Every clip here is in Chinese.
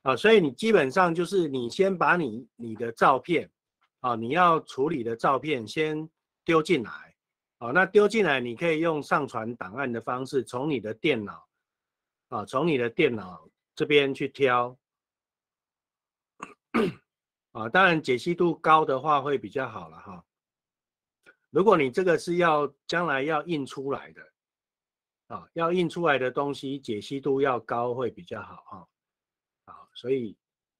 啊，所以你基本上就是你先把你的照片啊，你要处理的照片先丢进来，啊，那丢进来你可以用上传档案的方式，从你的电脑啊，从你的电脑这边去挑。啊，当然解析度高的话会比较好了哈。如果你这个是将来要印出来的，啊，要印出来的东西解析度要高会比较好哈。好，所以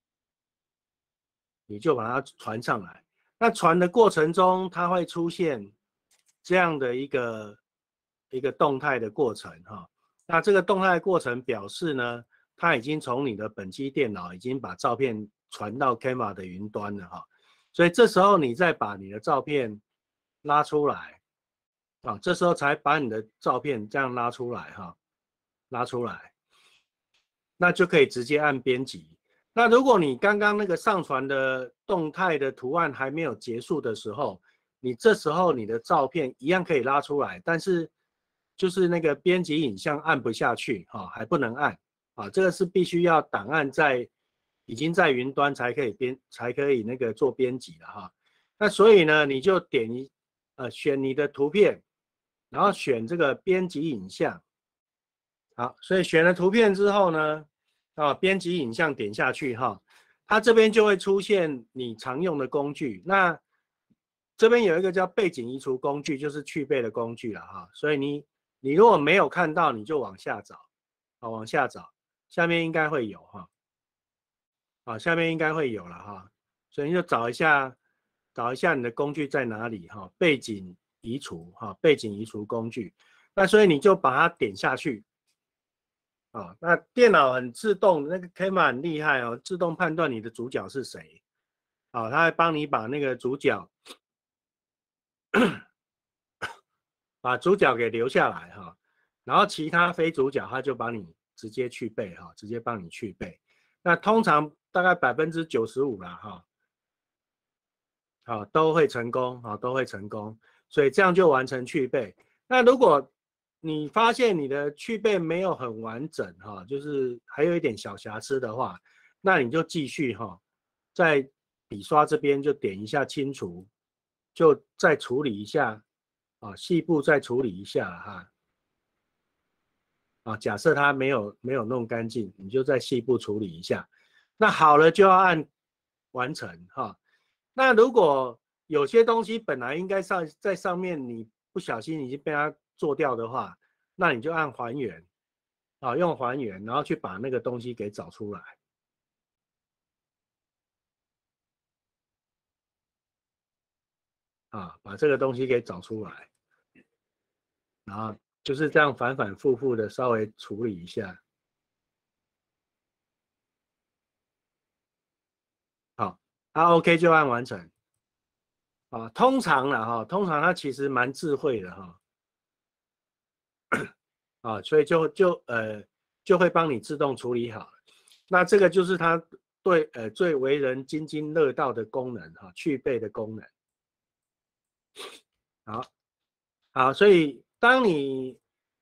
你就把它传上来。那传的过程中，它会出现这样的一个动态的过程哈。那这个动态的过程表示呢，它已经从你的本机电脑已经把照片传到 Canva 的云端了哈。所以这时候你再把你的照片拉出来，啊，这时候才把你的照片这样拉出来哈，拉出来，那就可以直接按编辑。那如果你刚刚那个上传的动态的图案还没有结束的时候，你这时候你的照片一样可以拉出来，但是就是那个编辑影像按不下去哈，还不能按啊，这个是必须要档案已经在云端才可以那个做编辑了哈。那所以呢，你就选你的图片，然后选这个编辑影像。好，所以选了图片之后呢，啊，编辑影像点下去哈，它这边就会出现你常用的工具。那这边有一个叫背景移除工具，就是去背的工具了哈。所以你如果没有看到，你就往下找，啊，往下找，下面应该会有哈。啊，下面应该会有了哈，所以你就找一下你的工具在哪里哈，背景移除哈，背景移除工具，那所以你就把它点下去，啊，那电脑很自动，那个 Canva 很厉害哦，自动判断你的主角是谁，啊，它会帮你把那个主角给留下来哈，然后其他非主角它就帮你直接去背哈，直接帮你去背，那通常大概95%啦哈。好，都会成功，好，都会成功，所以这样就完成去背。那如果你发现你的去背没有很完整，哈，就是还有一点小瑕疵的话，那你就继续哈，在笔刷这边就点一下清除，就再处理一下，啊，细部再处理一下哈，啊，假设它没有弄干净，你就在细部处理一下。那好了就要按完成哈。那如果有些东西本来应该在上面，你不小心已经被它做掉的话，那你就按还原，啊，用还原，然后去把那个东西给找出来，啊，把这个东西给找出来，然后就是这样反反复复的稍微处理一下，好，OK 就按完成，啊，通常啦哈，通常它其实蛮智慧的哈。啊，所以就会帮你自动处理好了。那这个就是它最为人津津乐道的功能哈，去背的功能。好，好，所以当你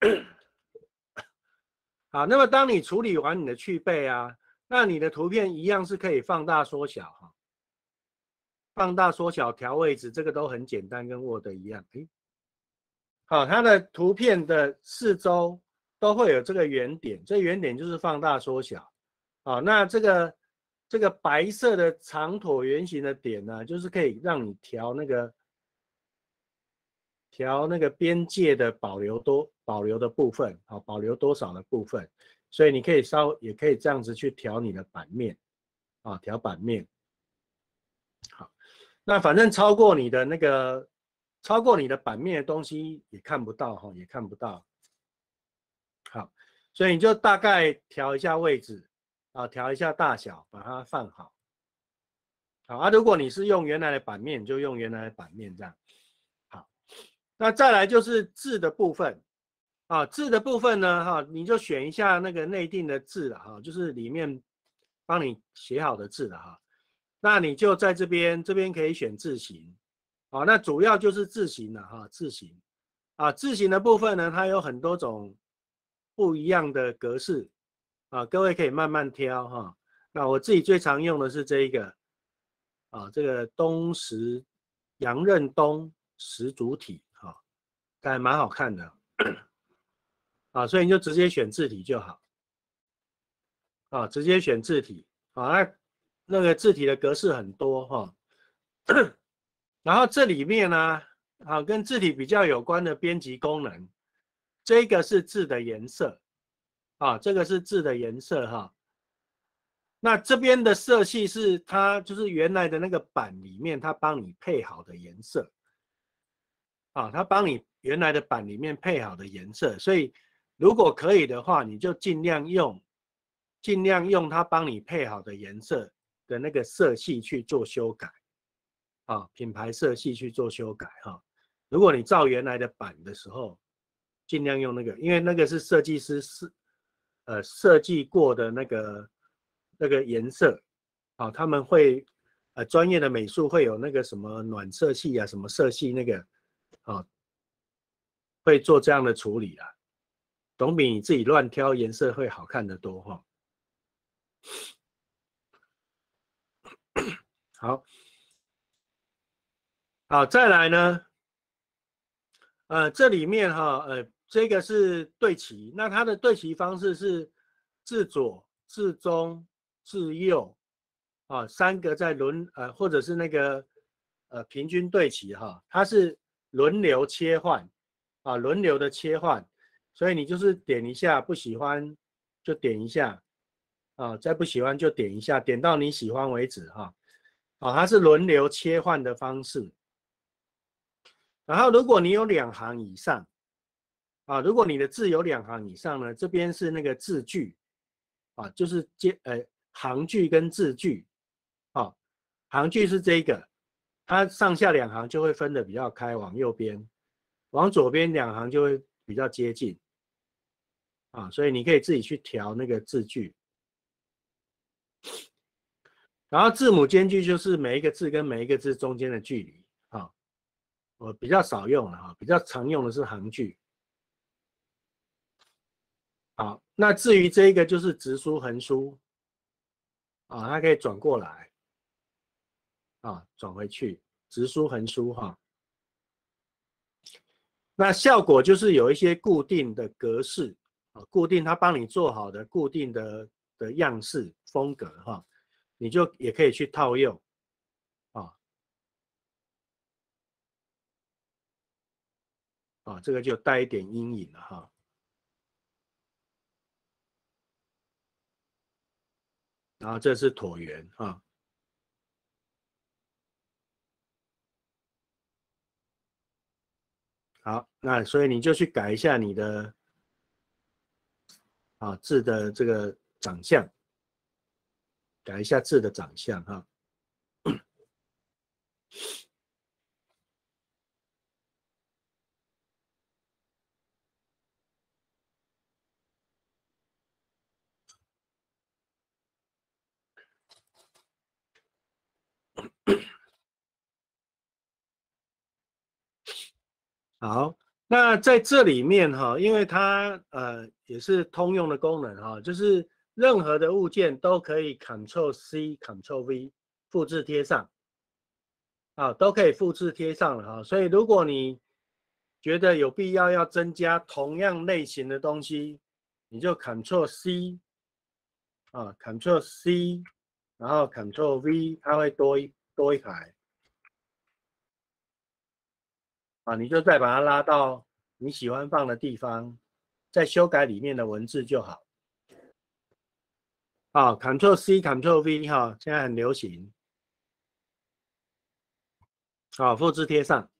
好，那么当你处理完你的去背啊，那你的图片一样是可以放大缩小哈，放大缩小调位置，这个都很简单，跟 Word 一样。好，它的图片的四周都会有这个圆点，这圆点就是放大缩小。好，那这个白色的长椭圆形的点呢，就是可以让你调那个边界的保留的部分，好，保留多少的部分，所以你可以也可以这样子去调你的版面，啊，调版面。好，那反正超过你的版面的东西也看不到哈，也看不到。好，所以你就大概调一下位置，啊，调一下大小，把它放好。好啊，如果你是用原来的版面，你就用原来的版面这样。好，那再来就是字的部分，啊，字的部分呢，哈，你就选一下那个内定的字了哈，就是里面帮你写好的字了哈。那你就在这边可以选字型，啊，那主要就是字型了哈，字型，啊，字型的部分呢，它有很多种不一样的格式，啊，各位可以慢慢挑哈。 那我自己最常用的是这一个啊，这个杨任东石主体啊，还蛮好看的啊，所以你就直接选字体就好啊，直接选字体啊，那个字体的格式很多哈。然后这里面呢，啊，跟字体比较有关的编辑功能，这个是字的颜色，啊，这个是字的颜色哈。那这边的色系是它就是原来的那个版里面它帮你配好的颜色，啊，它帮你原来的版里面配好的颜色，所以如果可以的话，你就尽量用它帮你配好的颜色的那个色系去做修改。啊，品牌色系去做修改哈。如果你照原来的版的时候，尽量用那个，因为那个是设计师设计过的那个颜色啊，他们会专业的美术会有那个什么暖色系啊，什么色系那个啊，会做这样的处理啊，总比你自己乱挑颜色会好看得多哈。好。好，再来呢，这里面哈，这个是对齐，那它的对齐方式是至左、至中、至右，啊，三个在或者是那个平均对齐哈，它是轮流切换，啊，轮流的切换，所以你就是点一下，不喜欢就点一下，啊，再不喜欢就点一下，点到你喜欢为止哈，啊，它是轮流切换的方式。然后，如果你有2行以上，啊，如果你的字有2行以上呢，这边是那个字距，啊，就是行距跟字距，啊，行距是这个，它上下2行就会分得比较开，往右边，往左边2行就会比较接近，啊，所以你可以自己去调那个字距。然后字母间距就是每一个字跟每一个字中间的距离，啊，我比较少用了哈，比较常用的是行距。好，那至于这个就是直书、横书啊，它可以转过来啊，转回去，直书、横书哈。那效果就是有一些固定的格式啊，固定它帮你做好的固定的样式风格哈，你就也可以去套用啊啊，这个就带一点阴影了哈。然后这是椭圆啊。好，那所以你就去改一下你的字的这个长相，改一下字的长相哈。好，那在这里面哈，因为它也是通用的功能哈，就是任何的物件都可以 Ctrl+C、Ctrl+V 复制贴上，啊，都可以复制贴上了哈。所以如果你觉得有必要要增加同样类型的东西，你就 Ctrl+C 啊，Ctrl+C，然后 Ctrl+V，它会多一排。啊，你就再把它拉到你喜欢放的地方，再修改里面的文字就好。啊，Ctrl+C、Ctrl+V 哈，现在很流行。啊，复制贴上。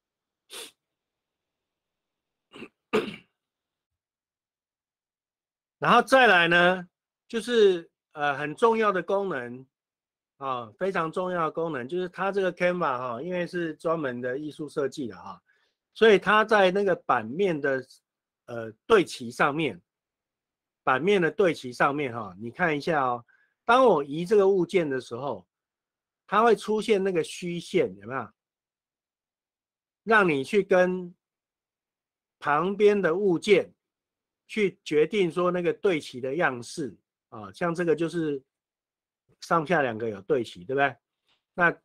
然后再来呢，就是很重要的功能啊，非常重要的功能就是它这个 Canva 哈，因为是专门的艺术设计的哈，所以它在那个版面的对齐上面，版面的对齐上面哈，你看一下哦，当我移这个物件的时候，它会出现那个虚线，有没有？让你去跟旁边的物件去决定说那个对齐的样式啊，像这个就是上下两个有对齐，对不对？那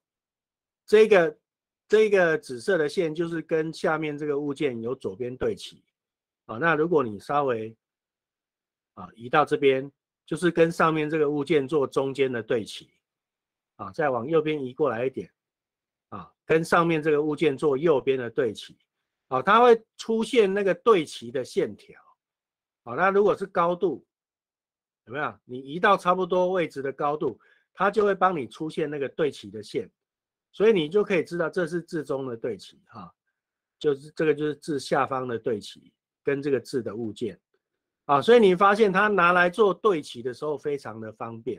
这个紫色的线就是跟下面这个物件有左边对齐。那如果你稍微移到这边，就是跟上面这个物件做中间的对齐。再往右边移过来一点。跟上面这个物件做右边的对齐。它会出现那个对齐的线条。那如果是高度，有没有？你移到差不多位置的高度，它就会帮你出现那个对齐的线，所以你就可以知道这是字中的对齐。就是这个就是字下方的对齐，跟这个字的物件。所以你发现它拿来做对齐的时候非常的方便。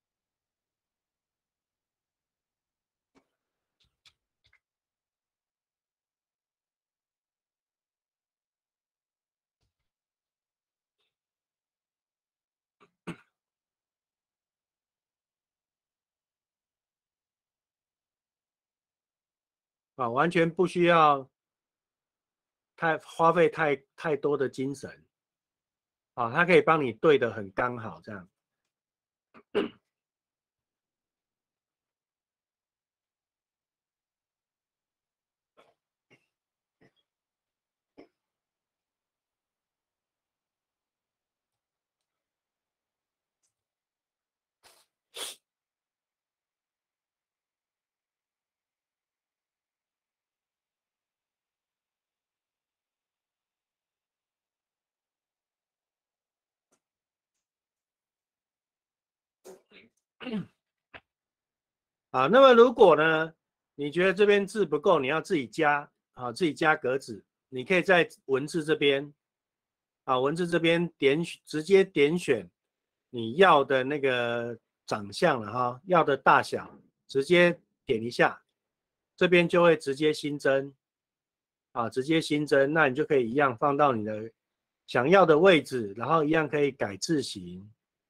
完全不需要花费太多的精神。它可以帮你对得很刚好这样。那么如果呢，你觉得这边字不够，你要自己加自己加格子，你可以在文字这边文字这边直接点选你要的那个长相了要的大小，直接点一下，这边就会直接新增直接新增，那你就可以一样放到你的想要的位置，然后一样可以改字形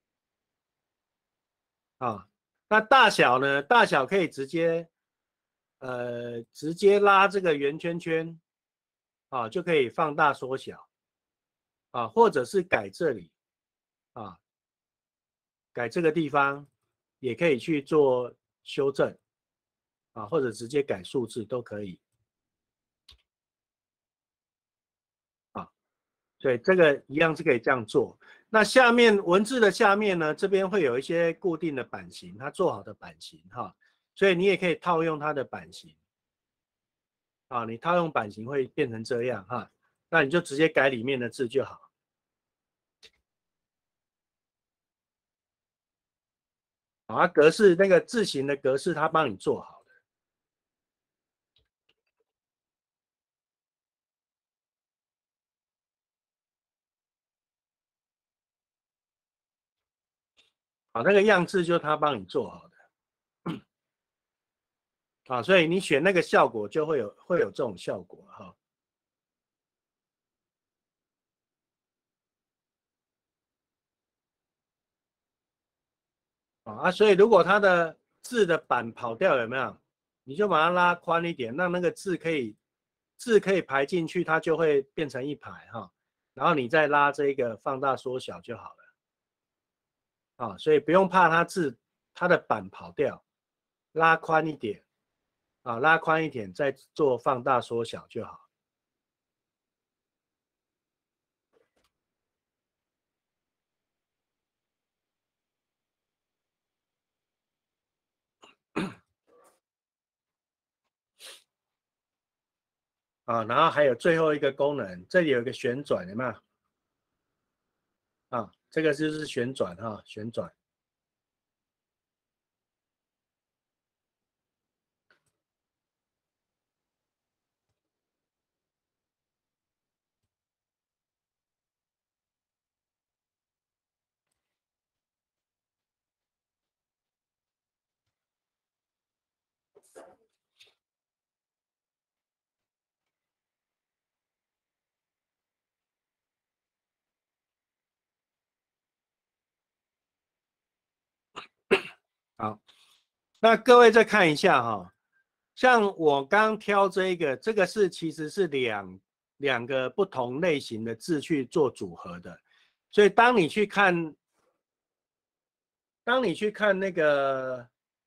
那大小呢？大小可以直接拉这个圆圈圈就可以放大缩小或者是改这里改这个地方也可以去做修正或者直接改数字都可以对，这个一样是可以这样做。那下面文字的下面呢，这边会有一些固定的版型，它做好的版型所以你也可以套用它的版型你套用版型会变成这样那你就直接改里面的字就好格式那个字形的格式它帮你做好那个样字就是它帮你做好的所以你选那个效果就会有这种效果所以如果它的字的版跑掉有没有？你就把它拉宽一点，让那个字可以排进去，它就会变成一排然后你再拉这个放大缩小就好了所以不用怕它的版跑掉，拉宽一点拉宽一点再做放大缩小就好。然后还有最后一个功能，这里有一个旋转，有没有？这个就是旋转旋转。好，那各位再看一下像我刚挑这个其实是两个不同类型的字去做组合的，所以当你去看当你去看那个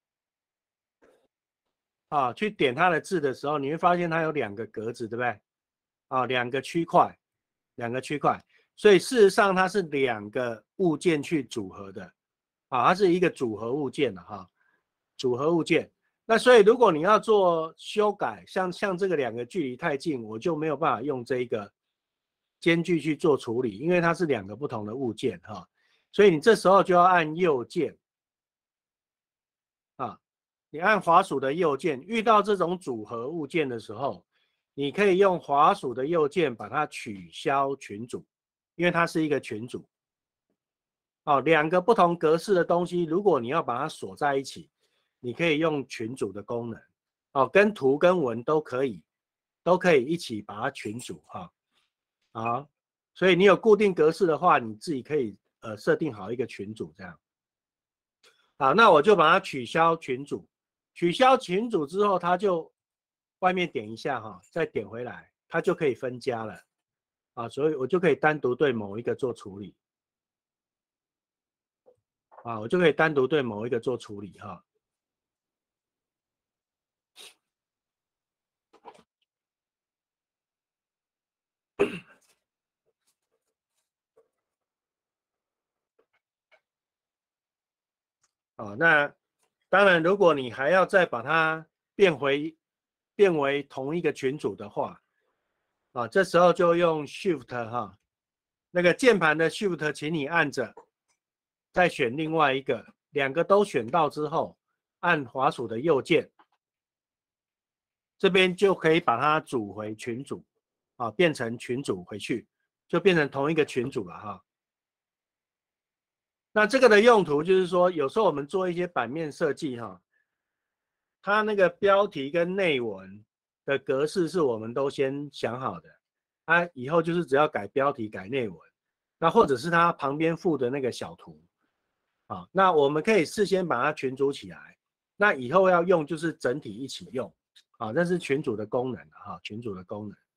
去点它的字的时候，你会发现它有2个格子，对不对？2个区块，2个区块，所以事实上它是2个物件去组合的，它是一个组合物件的组合物件。那所以如果你要做修改，像这个2个距离太近，我就没有办法用这一个间距去做处理，因为它是2个不同的物件所以你这时候就要按右键你按滑鼠的右键，遇到这种组合物件的时候，你可以用滑鼠的右键把它取消群组，因为它是一个群组。2个不同格式的东西，如果你要把它锁在一起，你可以用群组的功能，跟图跟文都可以一起把它群组好，所以你有固定格式的话，你自己可以设定好一个群组这样。好，那我就把它取消群组，取消群组之后，它就外面点一下再点回来，它就可以分家了所以我就可以单独对某一个做处理我就可以单独对某一个做处理那当然，如果你还要再把它变为同一个群组的话这时候就用 Shift 那个键盘的 Shift， 请你按着，再选另外一个，2个都选到之后，按滑鼠的右键，这边就可以把它组回群组变成群组回去，就变成同一个群组了那这个的用途就是说，有时候我们做一些版面设计它那个标题跟内文的格式是我们都先想好的，以后就是只要改标题、改内文，那或者是它旁边附的那个小图那我们可以事先把它群组起来，那以后要用就是整体一起用这是群组的功能群组的功能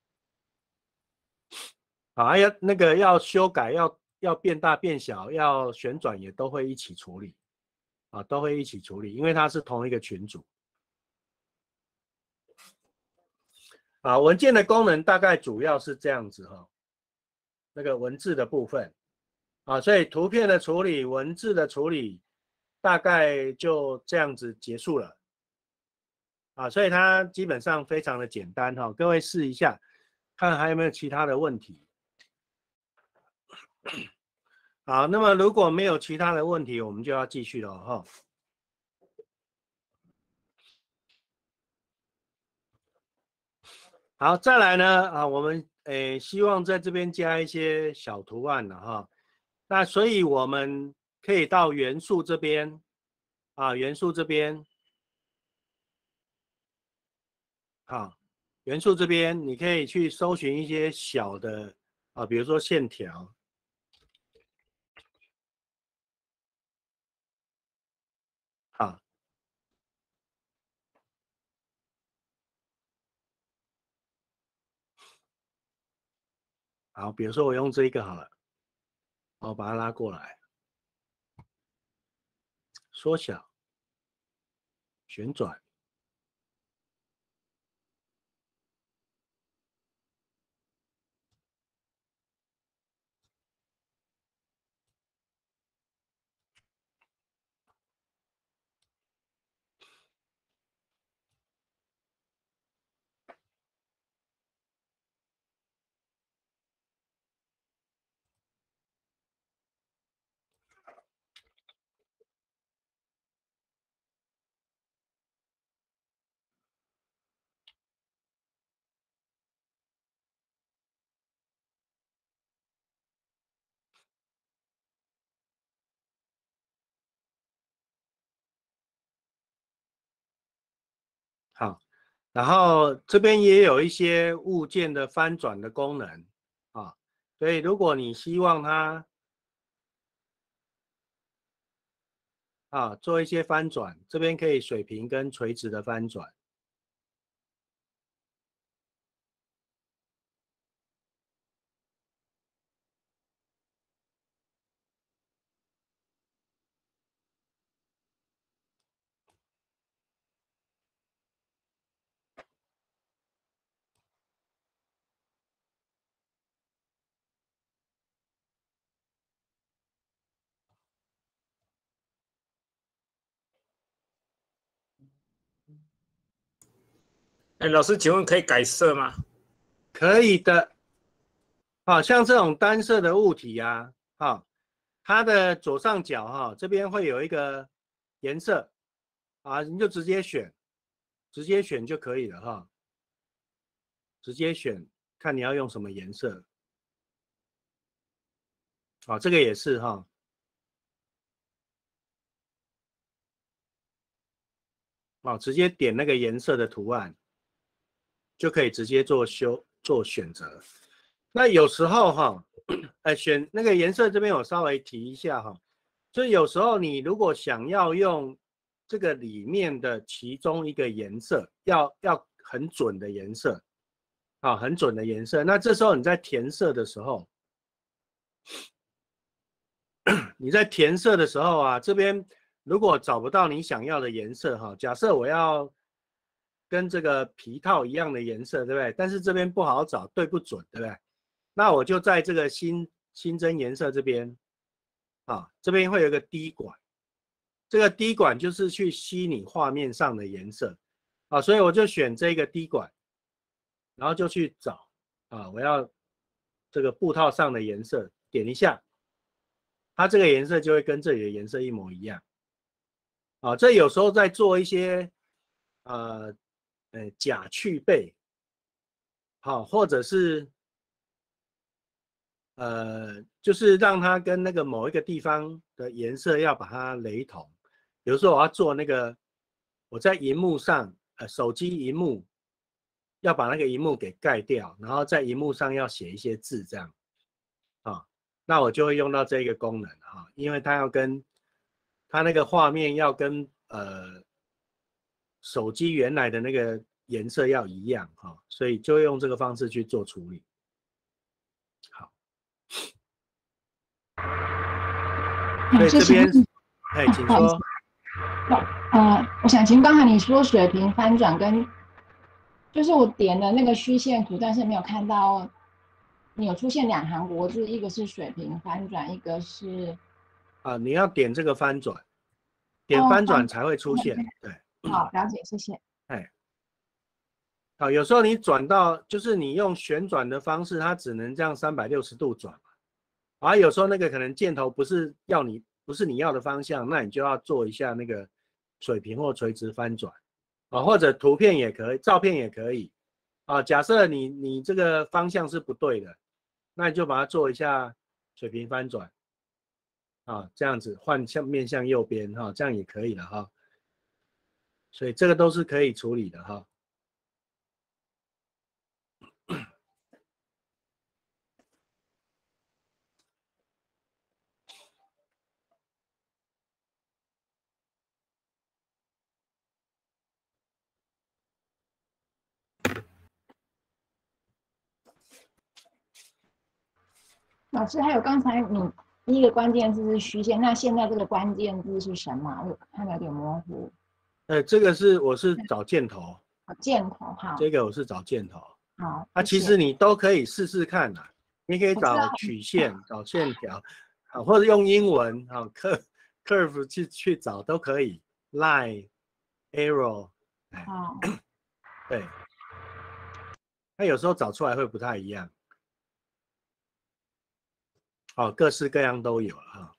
要那个要修改要变大变小，要旋转也都会一起处理都会一起处理，因为它是同一个群组文件的功能大概主要是这样子那个文字的部分所以图片的处理、文字的处理大概就这样子结束了所以它基本上非常的简单各位试一下，看还有没有其他的问题。好，那么如果没有其他的问题，我们就要继续了好，再来呢我们希望在这边加一些小图案了那所以我们可以到元素这边元素这边元素这边你可以去搜寻一些小的比如说线条好，比如说我用这一个好了，我把它拉过来，缩小，旋转。好，然后这边也有一些物件的翻转的功能所以如果你希望它做一些翻转，这边可以水平跟垂直的翻转。 哎，老师，请问可以改色吗？ 可以的。好，像这种单色的物体啊，好，它的左上角哈，这边会有一个颜色啊，你就直接选就可以了哈，直接选，看你要用什么颜色。好，这个也是哈。好，直接点那个颜色的图案，就可以直接做选择。那有时候哈，选那个颜色这边我稍微提一下哈，就有时候你如果想要用这个里面的其中一个颜色，要很准的颜色，啊，很准的颜色。那这时候你在填色的时候，啊，这边如果找不到你想要的颜色哈，假设我要跟这个皮套一样的颜色，对不对？但是这边不好找，对不准，对不对？那我就在这个新增颜色这边，啊，这边会有一个滴管，这个滴管就是去吸你画面上的颜色，啊，所以我就选这个滴管，然后就去找，啊，我要这个布套上的颜色，点一下，它这个颜色就会跟这里的颜色一模一样，啊，这有时候在做一些假去背，好，或者是就是让它跟那个某一个地方的颜色要把它雷同。比如说我要做那个，我在荧幕上，手机荧幕要把那个荧幕给盖掉，然后在荧幕上要写一些字这样，啊，那我就会用到这个功能哈，因为它要跟它那个画面要跟手机原来的那个颜色要一样哈，所以就用这个方式去做处理。好，所以这边，请说。 我想请问刚才你说水平翻转跟，就是我点的那个虚线图，但是没有看到你有出现2行国字，一个是水平翻转，一个是你要点这个翻转，点翻转才会出现。对， 好，了解，谢谢。 好，有时候你转到就是你用旋转的方式，它只能这样360度转嘛，有时候那个可能箭头不是你要的方向，那你就要做一下那个水平或垂直翻转，或者图片也可以，照片也可以，假设你这个方向是不对的，那你就把它做一下水平翻转，这样子换面向右边哈，这样也可以了哈，所以这个都是可以处理的哈。 老师，还有刚才你第一个关键字是虚线，那现在这个关键字是什么？我看到有点模糊。 这个我是找箭头。 箭头，好。 这个我是找箭头。 好。 其实你都可以试试看的，你可以找曲线、找线条，或者用英文curve 去找都可以 ，line、arrow， 对，它有时候找出来会不太一样。各式各样都有了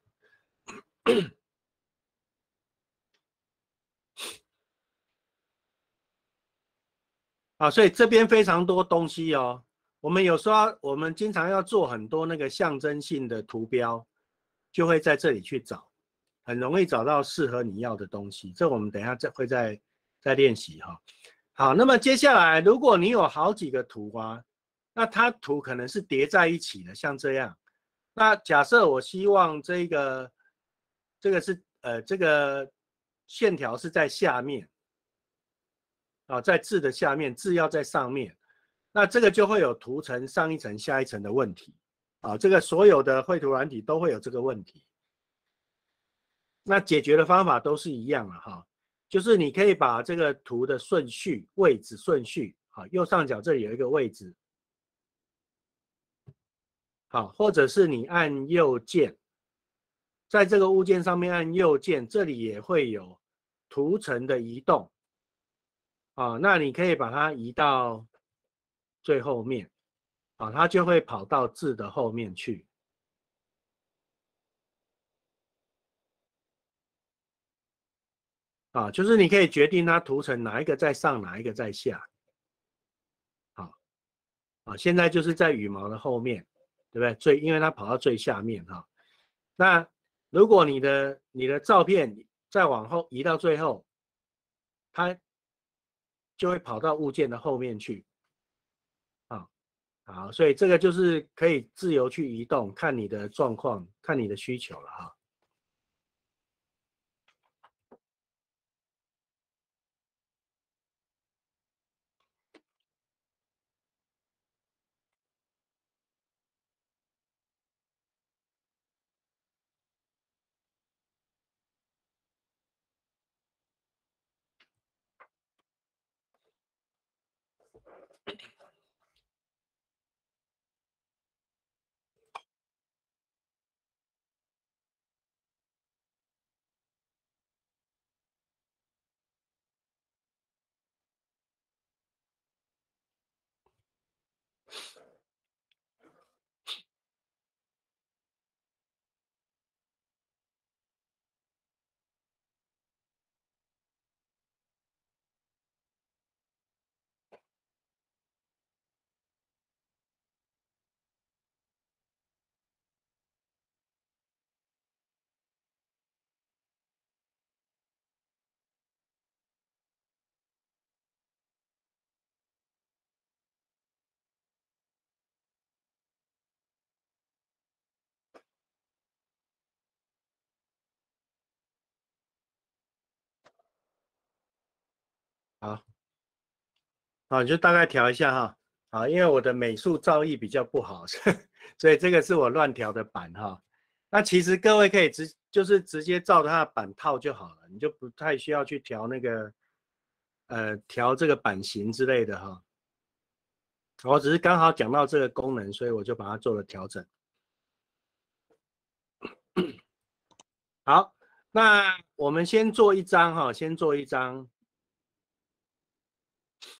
所以这边非常多东西哦。我们有时候我们经常要做很多那个象征性的图标，就会在这里去找，很容易找到适合你要的东西。这我们等一下会再练习哈。好，那么接下来如果你有好几个图那它图可能是叠在一起的，像这样。那假设我希望这个是这个线条是在下面，在字的下面，字要在上面，那这个就会有图层上一层下一层的问题这个所有的绘图软体都会有这个问题。那解决的方法都是一样的哈，就是你可以把这个图的位置顺序右上角这里有一个位置。好，或者是你按右键，在这个物件上面按右键，这里也会有图层的移动。 啊，那你可以把它移到最后面，啊，它就会跑到字的后面去。啊，就是你可以决定它图层哪一个在上，哪一个在下。好，啊，现在就是在羽毛的后面，对不对？因为它跑到最下面哈。那如果你的照片再往后移到最后，它就会跑到物件的后面去。啊，好，所以这个就是可以自由去移动，看你的状况，看你的需求了哈。好，好，你就大概调一下哈。好，因为我的美术造诣比较不好，所以这个是我乱调的版哈。那其实各位可以就是直接照着它的版套就好了，你就不太需要去调那个调这个版型之类的哈。我只是刚好讲到这个功能，所以我就把它做了调整。好，那我们先做一张哈，先做一张